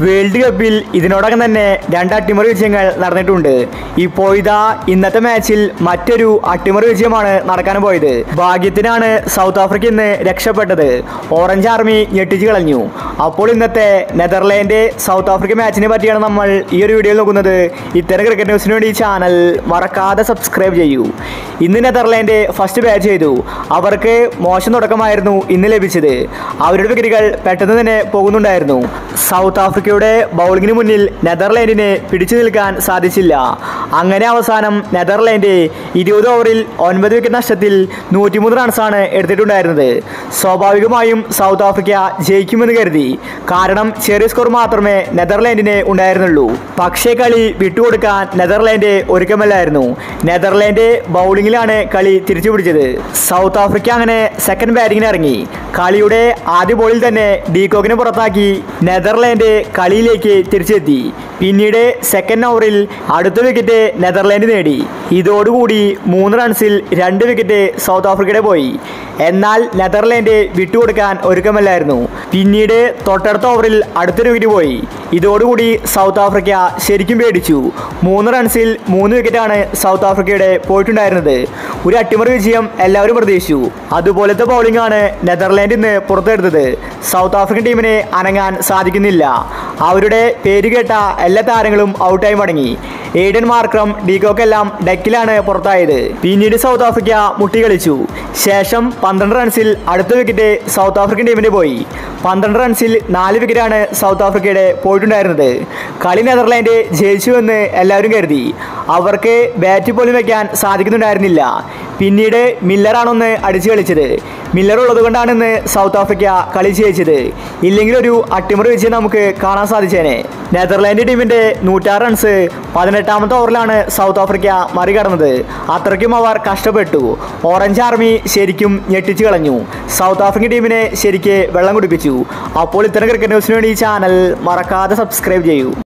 World കപ്പിൽ ഇതിനോടകം തന്നെ 2 അട്ടിമറി വിജയങ്ങൾ നടന്നിട്ടുണ്ട്. ഇപ്പോൾ ഇതാ ഇന്നത്തെ മാച്ചിൽ മറ്റൊരു അട്ടിമറി വിജയമാണ് നടക്കാൻ പോയത്. ഭാഗ്യത്തിനാണ് സൗത്ത് ആഫ്രിക്ക ഇന്ന് രക്ഷപ്പെട്ടത്. ഓറഞ്ച് ആർമി ഞെട്ടിച്ചു കളഞ്ഞു. അപ്പോൾ ഇന്നത്തെ നെതർലാൻഡ് സൗത്ത് ആഫ്രിക്ക മാച്ചിനെ പറ്റിയാണ് നമ്മൾ ഈ ഒരു വീഡിയോയിൽ നോക്കുന്നത്. ഇത്തരം ക്രിക്കറ്റ് ന്യൂസിന് വേണ്ടി ഈ ചാനൽ മറക്കാതെ സബ്സ്ക്രൈബ് ചെയ്യൂ. ഇന്ന് നെതർലാൻഡ് ഫസ്റ്റ് ബാറ്റ് ചെയ്തു. അവർക്ക് മോശം തുടക്കമായിരുന്നു ഇന്ന് ലഭിച്ചത്. അവരുടെ വിക്കറ്റുകൾ പെട്ടെന്ന് തന്നെ പോകുന്നുണ്ടായിരുന്നു. സൗത്ത് ആഫ്രിക്കയുടെ ബൗളിങ്ങിന് മുന്നിൽ നെതർലാൻഡിന് പിടിച്ചു നിൽക്കാൻ സാധിച്ചില്ല. അങ്ങനെ അവസാനം നെതർലാൻഡ് 20 ഓവറിൽ 9 വിക്കറ്റ് നഷ്ടത്തിൽ 103 റൺസാണ് എടുത്തിട്ടുണ്ടായിരുന്നത്. സ്വാഭാവികമായും സൗത്ത് ആഫ്രിക്ക ജയിക്കുമെന്ന് കരുതി. കാരണം ചെറിയ സ്കോർ മാത്രമേ നെതർലാൻഡിന് ഉണ്ടായിരുന്നുള്ളൂ. പക്ഷേ കളി വിട്ടുകൊടുക്കാൻ നെതർലാൻഡ് ഒരുക്കമല്ലായിരുന്നു. നെതർലാൻഡ് ബൗളിങ്ങിലാണ് കളി തിരിച്ചു പിടിച്ചത്. സൗത്ത് ആഫ്രിക്ക അങ്ങനെ സെക്കൻഡ് ബാറ്റിങ്ങിന് ഇറങ്ങി. കളിയുടെ ആദ്യ ബോളിൽ തന്നെ ഡീകോക്കിനെ പുറത്താക്കി നെതർലാൻഡ് കളിയിലേക്ക് തിരിച്ചെത്തി. പിന്നീട് സെക്കൻഡ് ഓവറിൽ അടുത്ത വിക്കറ്റ് നെതർലാൻഡ് നേടി. ഇതോടുകൂടി 3 റൺസിൽ 2 വിക്കറ്റ് സൗത്ത് ആഫ്രിക്കയുടെ പോയി. എന്നാൽ നെതർലാൻഡ് വിട്ടുകൊടുക്കാൻ ഒരുക്കമല്ലായിരുന്നു. പിന്നീട് തൊട്ടടുത്ത ഓവറിൽ അടുത്തൊരു വിക്കറ്റ് പോയി. ഇതോടുകൂടി സൗത്ത് ആഫ്രിക്ക ശരിക്കും പേടിച്ചു. 3 റൺസിൽ 3 വിക്കറ്റാണ് സൗത്ത് ആഫ്രിക്കയുടെ പോയിട്ടുണ്ടായിരുന്നത്. ഒരു അട്ടിമറി വിജയം എല്ലാവരും പ്രതീക്ഷിച്ചു. അതുപോലത്തെ ബൗളിംഗ് ആണ് നെതർലാൻഡ് ഇന്ന് പുറത്തെടുത്തത്. സൗത്ത് ആഫ്രിക്കൻ ടീമിന് അനങ്ങാൻ സാധിക്കുന്നില്ല. അവരുടെ പേര് കേട്ട എല്ലാ താരങ്ങളും ഔട്ടായി മടങ്ങി. എയ്ഡൻ മാർക്രം, ഡീകോക്ക് എല്ലാം ഡെക്കിലാണ് പുറത്തായത്. പിന്നീട് സൗത്ത് ആഫ്രിക്ക മുട്ടിക്കളിച്ചു. ശേഷം 12 റൺസിൽ അടുത്ത വിക്കറ്റ് സൗത്ത് ആഫ്രിക്കൻ ടീമിന് പോയി. 12 റൺസിൽ 4 വിക്കറ്റാണ് സൗത്ത് ആഫ്രിക്കയുടെ പോയിട്ടുണ്ടായിരുന്നത്. കളി നെതർലാൻഡ് ജയിച്ചുവെന്ന് എല്ലാവരും കരുതി. അവർക്ക് ബാറ്റ് പോലും വയ്ക്കാൻ സാധിക്കുന്നുണ്ടായിരുന്നില്ല. പിന്നീട് മില്ലറാണൊന്ന് അടിച്ചു കളിച്ചത്. മില്ലർ ഉള്ളതുകൊണ്ടാണ് ഇന്ന് സൗത്ത് ആഫ്രിക്ക കളി ജയിച്ചത്. ഇല്ലെങ്കിൽ ഒരു അട്ടിമറി വിജയം നമുക്ക് കാണാൻ സാധിച്ചേനെ. നെതർലാൻഡ് ടീമിന്റെ 106 റൺസ് 18ാമത്തെ ഓവറിലാണ് സൗത്ത് ആഫ്രിക്ക മറികടന്നത്. അത്രയ്ക്കും അവർ കഷ്ടപ്പെട്ടു. ഓറഞ്ച് ആർമി ശരിക്കും ഞെട്ടിച്ചു കളഞ്ഞു. സൗത്ത് ആഫ്രിക്കൻ ടീമിനെ ശരിക്ക് വെള്ളം കുടിപ്പിച്ചു. അപ്പോൾ ഇത്തരം ക്രിക്കറ്റ് ന്യൂസിന് വേണ്ടി ഈ ചാനൽ മറക്കാതെ സബ്സ്ക്രൈബ് ചെയ്യൂ.